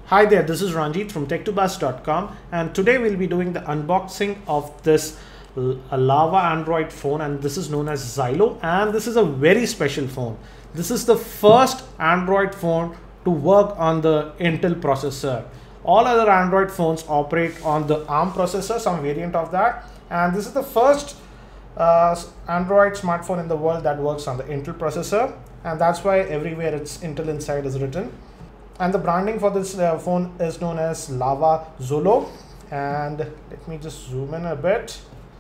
Hi there, this is Ranjit from tech2buzz.com, and today we'll be doing the unboxing of this Lava Android phone, and this is known as Xylo, and this is a very special phone. This is the first Android phone to work on the Intel processor. All other Android phones operate on the ARM processor, some variant of that, and this is the first Android smartphone in the world that works on the Intel processor, and that's why everywhere it's Intel inside is written. And the branding for this phone is known as Lava Xylo. And let me just zoom in a bit.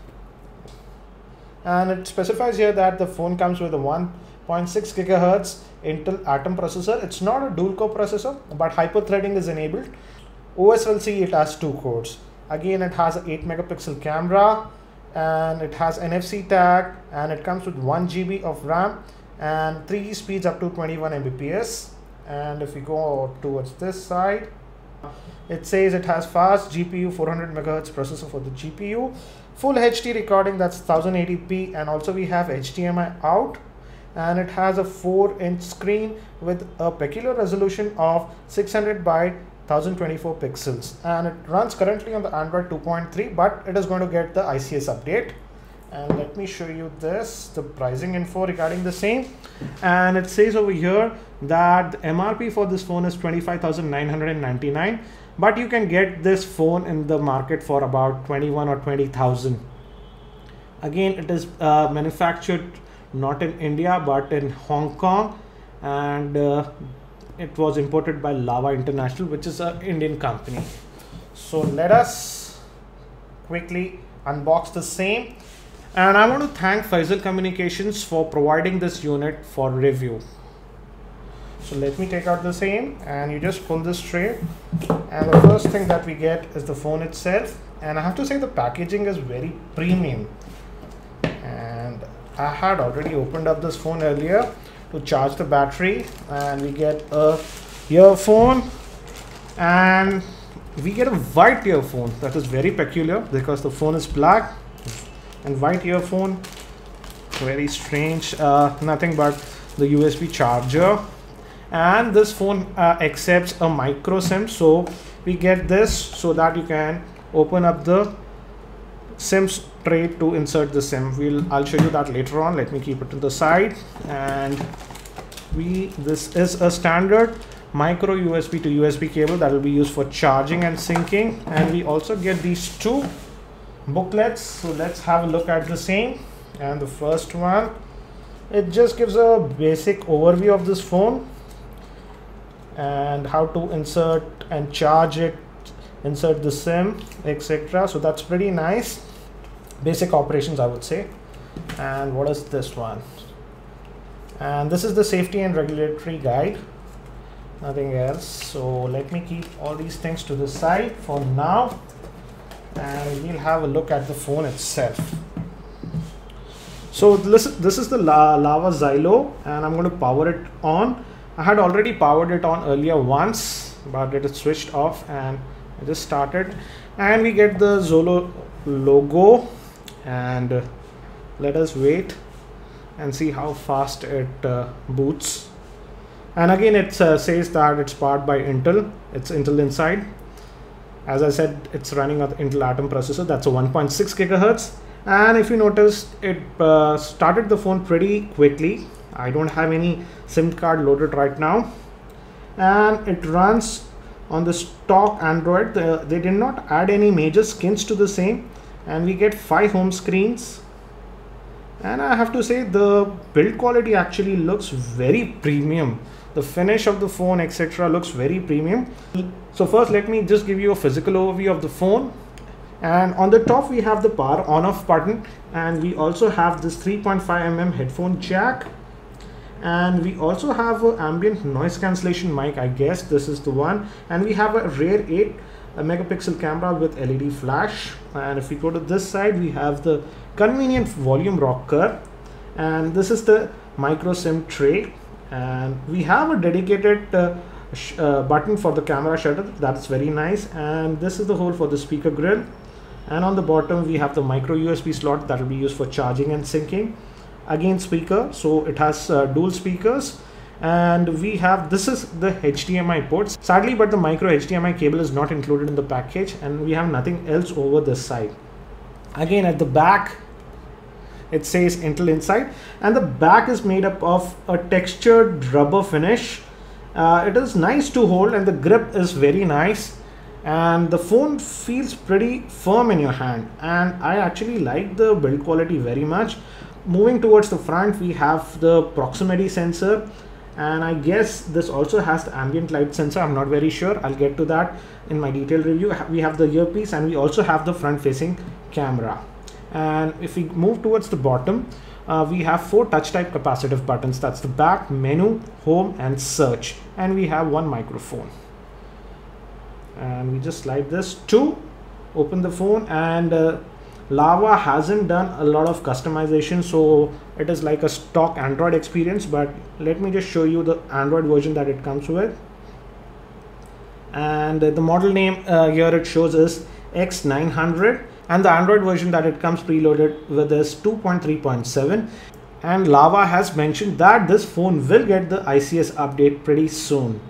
And it specifies here that the phone comes with a 1.6 gigahertz Intel Atom processor. It's not a dual core processor, but hyper-threading is enabled. OS will see it has 2 cores. Again, it has an 8 megapixel camera, and it has NFC tag, and it comes with 1 GB of RAM and 3G speeds up to 21 Mbps. And if we go towards this side, it says it has fast GPU, 400 MHz processor for the GPU, full HD recording, that's 1080p, and also we have HDMI out, and it has a 4-inch screen with a peculiar resolution of 600 by 1024 pixels, and it runs currently on the Android 2.3, but it is going to get the ICS update. And let me show you the pricing info regarding the same. And it says over here that the MRP for this phone is 25,999, but you can get this phone in the market for about 21 or 20,000. Again, it is manufactured not in India but in Hong Kong, and it was imported by Lava International, which is an Indian company. So let us quickly unbox the same. And I want to thank Faisal Communications for providing this unit for review. So let me take out the same, and you just pull this tray, and the first thing that we get is the phone itself. And I have to say the packaging is very premium, and I had already opened up this phone earlier to charge the battery, and we get a earphone, and we get a white earphone. That is very peculiar because the phone is black and white earphone. Very strange. Nothing but the USB charger, and this phone accepts a micro SIM, so we get this so that you can open up the SIM tray to insert the SIM. I'll show you that later on. Let me keep it to the side. And this is a standard micro USB to USB cable that will be used for charging and syncing, and we also get these two booklets. So let's have a look at the same. And the first one, it just gives a basic overview of this phone and how to insert and charge it, insert the SIM, etc. So that's pretty nice. Basic operations, I would say. And what is this one? And this is the safety and regulatory guide, nothing else. So let me keep all these things to the side for now, and we'll have a look at the phone itself. So this is the Lava Xylo, and I'm going to power it on. I had already powered it on earlier once, but it is switched off, and I just started. And we get the Xylo logo, and let us wait and see how fast it boots. And again, it says that it's powered by Intel. It's Intel inside. As I said, it's running on the Intel Atom processor. That's a 1.6 gigahertz. And if you notice, it started the phone pretty quickly. I don't have any SIM card loaded right now. And it runs on the stock Android. They did not add any major skins to the same. And we get 5 home screens. And I have to say the build quality actually looks very premium. The finish of the phone, etc., looks very premium. So first, let me just give you a physical overview of the phone. And on the top, we have the power on-off button, and we also have this 3.5mm headphone jack, and we also have an ambient noise cancellation mic. I guess this is the one. And we have a rear 8 megapixel camera with LED flash. And if we go to this side, we have the convenient volume rocker, and this is the micro SIM tray. And we have a dedicated button for the camera shutter. That's very nice. And this is the hole for the speaker grill, and on the bottom we have the micro USB slot that will be used for charging and syncing. Again, speaker, so it has dual speakers, And we have, this is the HDMI ports, sadly, but the micro HDMI cable is not included in the package, and we have nothing else over this side. Again, at the back it says Intel Inside, and the back is made up of a textured rubber finish. It is nice to hold and the grip is very nice, and the phone feels pretty firm in your hand, and I actually like the build quality very much. Moving towards the front, we have the proximity sensor, and I guess this also has the ambient light sensor. I'm not very sure, I'll get to that in my detailed review. We have the earpiece, and we also have the front facing camera. And if we move towards the bottom, we have 4 touch type capacitive buttons. That's the back, menu, home and search, and we have 1 microphone. And we just slide this to open the phone, and Lava hasn't done a lot of customization, so it is like a stock Android experience. But let me just show you the Android version that it comes with. And the model name here it shows is X900, and the Android version that it comes preloaded with is 2.3.7. and Lava has mentioned that this phone will get the ICS update pretty soon.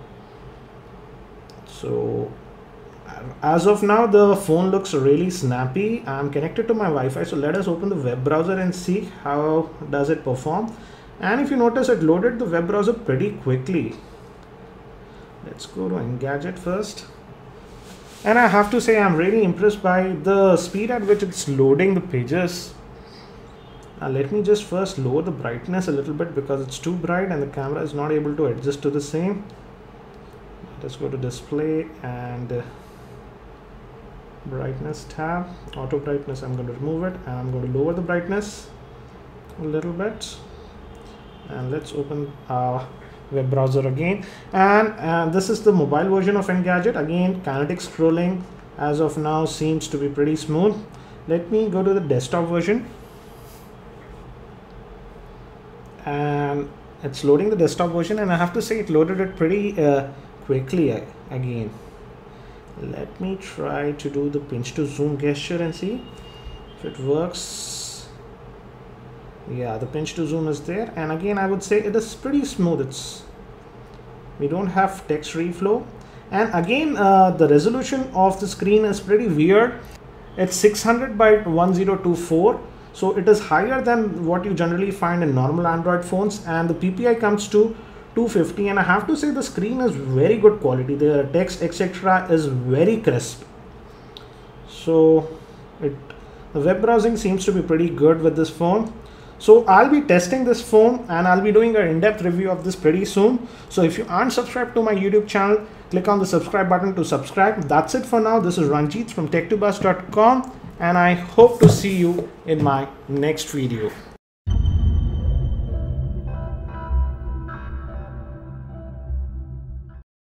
So as of now, the phone looks really snappy. I'm connected to my Wi-Fi, so let us open the web browser and see how does it perform. And if you notice, it loaded the web browser pretty quickly. Let's go to Engadget first. And I have to say, I'm really impressed by the speed at which it's loading the pages. Let me just first lower the brightness a little bit because it's too bright and the camera is not able to adjust to the same. Let's go to display and brightness tab, auto brightness. I'm going to remove it and I'm going to lower the brightness a little bit. And let's open our web browser again, and this is the mobile version of Engadget. Again, kinetic scrolling as of now seems to be pretty smooth. Let me go to the desktop version, and it's loading the desktop version, and I have to say it loaded it pretty quickly again. Let me try to do the pinch to zoom gesture and see if it works. Yeah, the pinch to zoom is there, and again I would say it is pretty smooth. We don't have text reflow, and again the resolution of the screen is pretty weird. It's 600 by 1024, so it is higher than what you generally find in normal Android phones, and the PPI comes to 250, and I have to say the screen is very good quality. The text etc is very crisp, so the web browsing seems to be pretty good with this phone. So I'll be testing this phone and I'll be doing an in-depth review of this pretty soon. So if you aren't subscribed to my YouTube channel, click on the subscribe button to subscribe. That's it for now. This is Ranjit from tech2buzz.com, and I hope to see you in my next video.